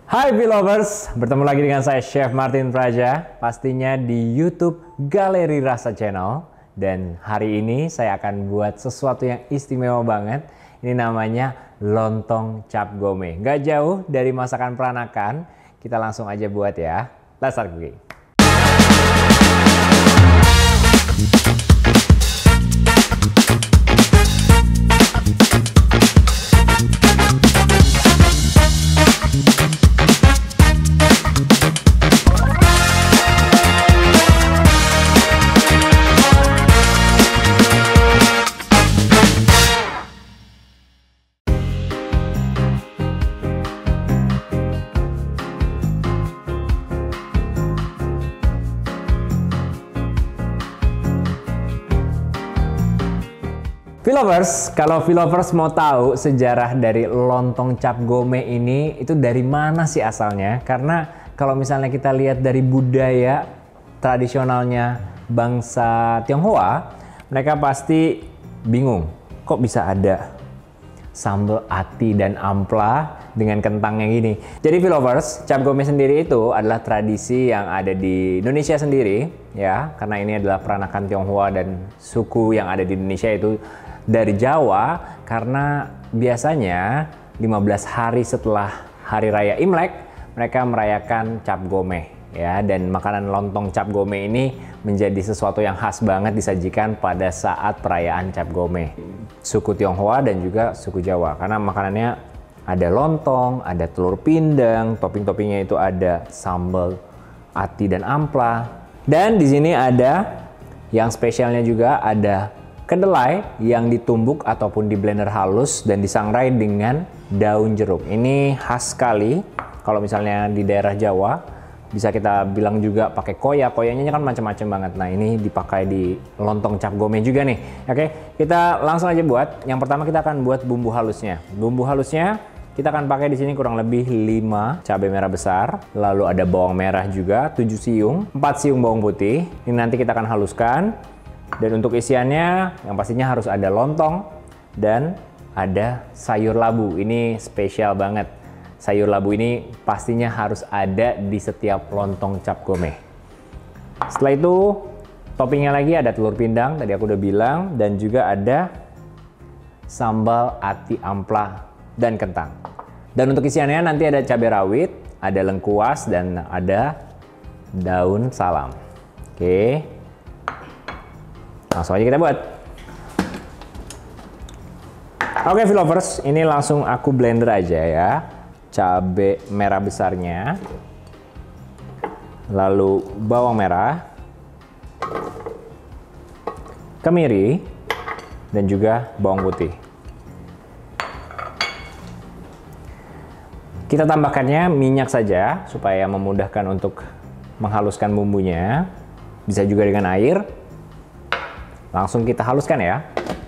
Hai V-Lovers, bertemu lagi dengan saya Chef Martin Praja, pastinya di YouTube Galeri Rasa Channel. Dan hari ini saya akan buat sesuatu yang istimewa banget. Ini namanya lontong cap gome. Gak jauh dari masakan peranakan, kita langsung aja buat ya. Let's start cooking. V-Lovers, kalau V-Lovers mau tahu sejarah dari lontong cap gome ini, itu dari mana sih asalnya? Karena kalau misalnya kita lihat dari budaya tradisionalnya bangsa Tionghoa, mereka pasti bingung, kok bisa ada sambal ati dan ampla dengan kentang yang gini. Jadi V-Lovers, cap gome sendiri itu adalah tradisi yang ada di Indonesia sendiri, ya, karena ini adalah peranakan Tionghoa dan suku yang ada di Indonesia itu dari Jawa, karena biasanya 15 hari setelah Hari Raya Imlek, mereka merayakan cap gome, ya, dan makanan lontong cap gome ini menjadi sesuatu yang khas banget disajikan pada saat perayaan cap gome. Suku Tionghoa dan juga suku Jawa, karena makanannya ada lontong, ada telur pindang, topping-toppingnya itu ada sambal ati dan ampla. Dan di sini ada yang spesialnya juga ada kedelai yang ditumbuk ataupun di blender halus dan disangrai dengan daun jeruk. Ini khas sekali. Kalau misalnya di daerah Jawa, bisa kita bilang juga pakai koya. Koyanya kan macam-macam banget. Nah, ini dipakai di lontong cap gome juga nih. Oke, kita langsung aja buat. Yang pertama kita akan buat bumbu halusnya. Bumbu halusnya kita akan pakai di sini kurang lebih 5 cabai merah besar, lalu ada bawang merah juga 7 siung, 4 siung bawang putih. Ini nanti kita akan haluskan. Dan untuk isiannya yang pastinya harus ada lontong dan ada sayur labu. Ini spesial banget. Sayur labu ini pastinya harus ada di setiap lontong cap gome. Setelah itu toppingnya lagi ada telur pindang, tadi aku udah bilang, dan juga ada sambal ati ampla dan kentang. Dan untuk isiannya nanti ada cabai rawit, ada lengkuas, dan ada daun salam. Oke. Langsung aja kita buat. Oke V-Lovers, ini langsung aku blender aja ya. Cabai merah besarnya, lalu bawang merah, kemiri, dan juga bawang putih. Kita tambahkannya minyak saja supaya memudahkan untuk menghaluskan bumbunya. Bisa juga dengan air. Langsung kita haluskan ya.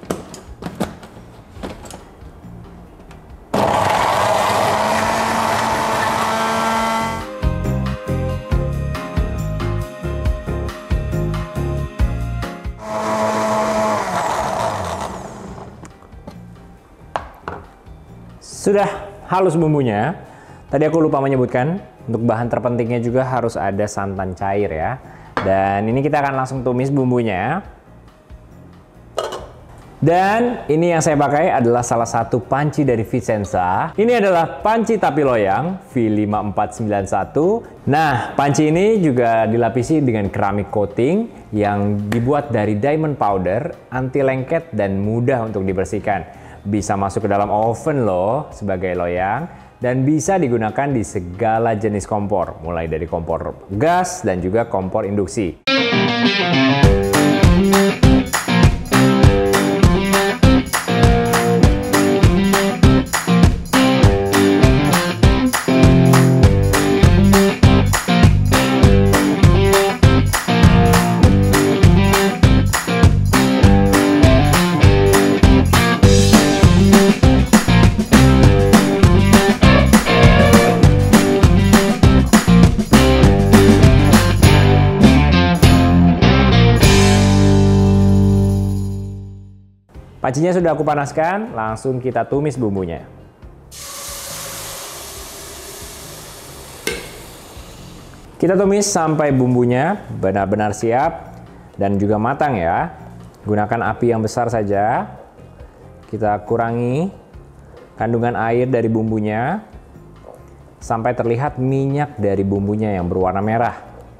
Sudah halus bumbunya. Tadi aku lupa menyebutkan, untuk bahan terpentingnya juga harus ada santan cair ya. Dan ini kita akan langsung tumis bumbunya. Dan ini yang saya pakai adalah salah satu panci dari Vicenza. Ini adalah panci tapi loyang V5491. Nah, panci ini juga dilapisi dengan keramik coating yang dibuat dari diamond powder, anti lengket dan mudah untuk dibersihkan. Bisa masuk ke dalam oven loh sebagai loyang dan bisa digunakan di segala jenis kompor, mulai dari kompor gas dan juga kompor induksi. Pancinya sudah aku panaskan, langsung kita tumis bumbunya. Kita tumis sampai bumbunya benar-benar siap dan juga matang ya. Gunakan api yang besar saja. Kita kurangi kandungan air dari bumbunya sampai terlihat minyak dari bumbunya yang berwarna merah.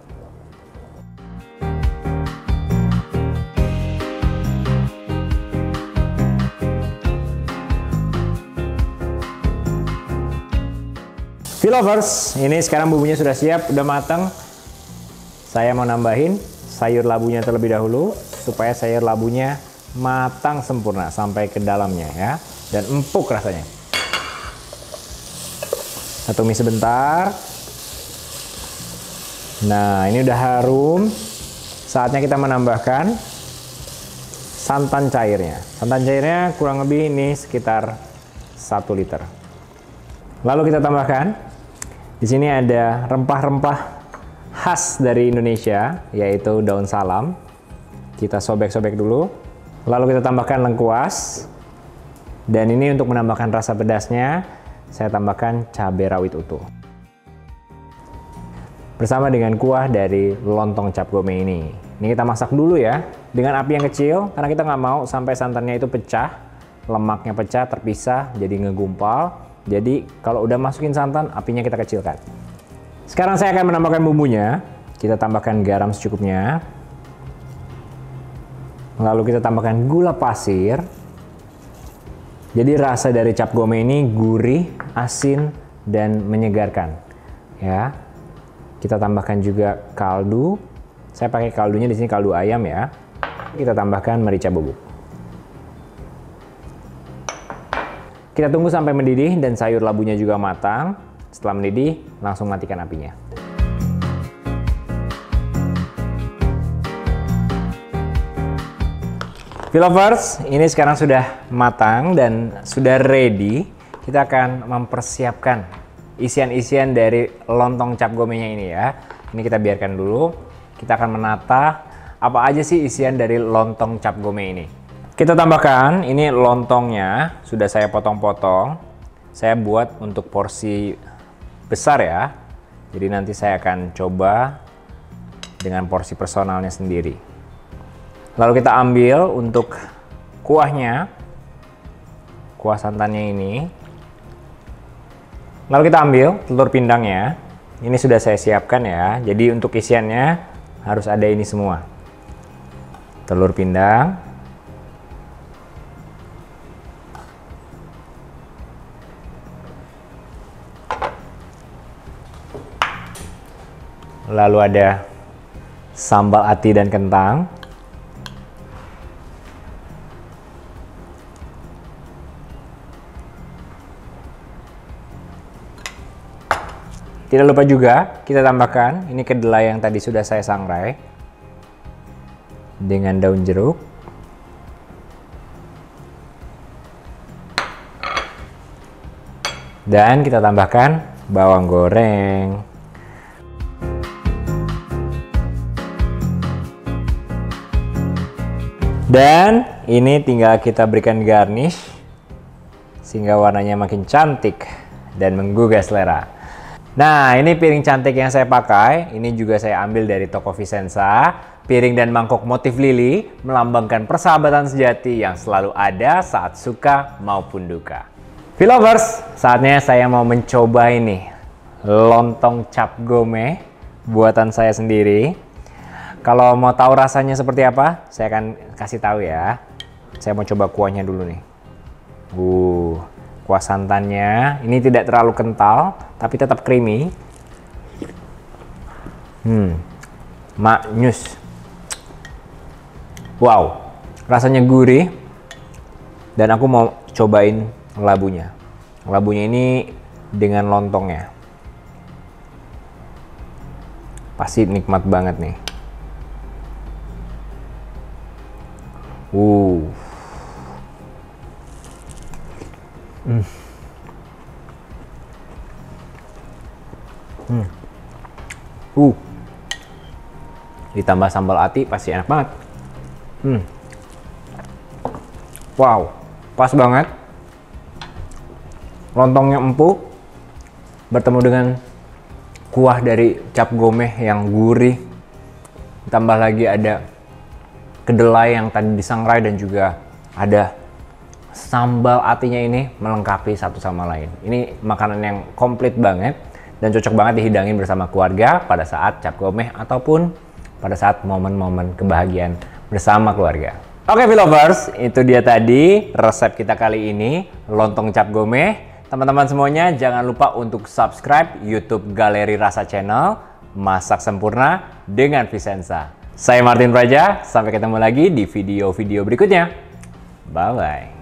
Philovers, ini sekarang bumbunya sudah siap, udah matang. Saya mau nambahin sayur labunya terlebih dahulu supaya sayur labunya matang sempurna sampai ke dalamnya ya, dan empuk rasanya. Kita tumis sebentar. Nah, ini udah harum. Saatnya kita menambahkan santan cairnya. Santan cairnya kurang lebih ini sekitar 1 liter. Lalu kita tambahkan, di sini ada rempah-rempah khas dari Indonesia, yaitu daun salam. Kita sobek-sobek dulu. Lalu kita tambahkan lengkuas. Dan ini untuk menambahkan rasa pedasnya, saya tambahkan cabai rawit utuh. Bersama dengan kuah dari lontong cap gome ini. Ini kita masak dulu ya, dengan api yang kecil, karena kita nggak mau sampai santannya itu pecah, lemaknya pecah, terpisah, jadi ngegumpal. Jadi kalau udah masukin santan, apinya kita kecilkan. Sekarang saya akan menambahkan bumbunya. Kita tambahkan garam secukupnya. Lalu kita tambahkan gula pasir. Jadi rasa dari cap gome ini gurih, asin, dan menyegarkan. Ya, kita tambahkan juga kaldu. Saya pakai kaldunya di sini kaldu ayam ya. Kita tambahkan merica bubuk. Kita tunggu sampai mendidih dan sayur labunya juga matang. Setelah mendidih, langsung matikan apinya. Philovers, ini sekarang sudah matang dan sudah ready. Kita akan mempersiapkan isian-isian dari lontong cap gomenya ini ya. Ini kita biarkan dulu. Kita akan menata apa aja sih isian dari lontong cap gome ini. Kita tambahkan, ini lontongnya sudah saya potong-potong. Saya buat untuk porsi besar ya. Jadi nanti saya akan coba dengan porsi personalnya sendiri. Lalu kita ambil untuk kuahnya, kuah santannya ini. Lalu kita ambil telur pindangnya. Ini sudah saya siapkan ya. Jadi untuk isiannya harus ada ini semua. Telur pindang. Lalu ada sambal ati dan kentang. Tidak lupa juga kita tambahkan ini kedelai yang tadi sudah saya sangrai dengan daun jeruk. Dan kita tambahkan bawang goreng. Dan ini tinggal kita berikan garnish sehingga warnanya makin cantik dan menggugah selera. Nah, ini piring cantik yang saya pakai. Ini juga saya ambil dari toko Vicenza. Piring dan mangkok motif lili melambangkan persahabatan sejati yang selalu ada saat suka maupun duka. Philovers, saatnya saya mau mencoba ini lontong cap gome buatan saya sendiri. Kalau mau tahu rasanya seperti apa, saya akan kasih tahu ya. Saya mau coba kuahnya dulu nih. Kuah santannya ini tidak terlalu kental, tapi tetap creamy. Maknyus. Wow, rasanya gurih. Dan aku mau cobain labunya. Labunya ini dengan lontongnya. Pasti nikmat banget nih. Ditambah sambal ati pasti enak banget. Wow, pas banget. Lontongnya empuk bertemu dengan kuah dari cap gomeh yang gurih, tambah lagi ada kedelai yang tadi disangrai dan juga ada sambal atinya, ini melengkapi satu sama lain. Ini makanan yang komplit banget dan cocok banget dihidangin bersama keluarga pada saat cap gomeh ataupun pada saat momen-momen kebahagiaan bersama keluarga. Oke Philovers, itu dia tadi resep kita kali ini, lontong cap gomeh. Teman-teman semuanya jangan lupa untuk subscribe YouTube Galeri Rasa Channel, Masak Sempurna dengan Vicenza. Saya Martin Praja, sampai ketemu lagi di video-video berikutnya. Bye-bye.